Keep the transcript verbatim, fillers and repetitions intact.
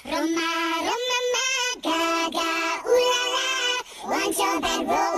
Roma, Roma, ma, gaga, ooh la la. Want your bed roll